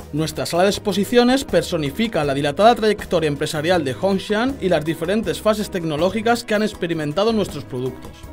Nuestra sala de exposiciones personifica la dilatada trayectoria empresarial de Hongshan y las diferentes fases tecnológicas que han experimentado nuestros productos.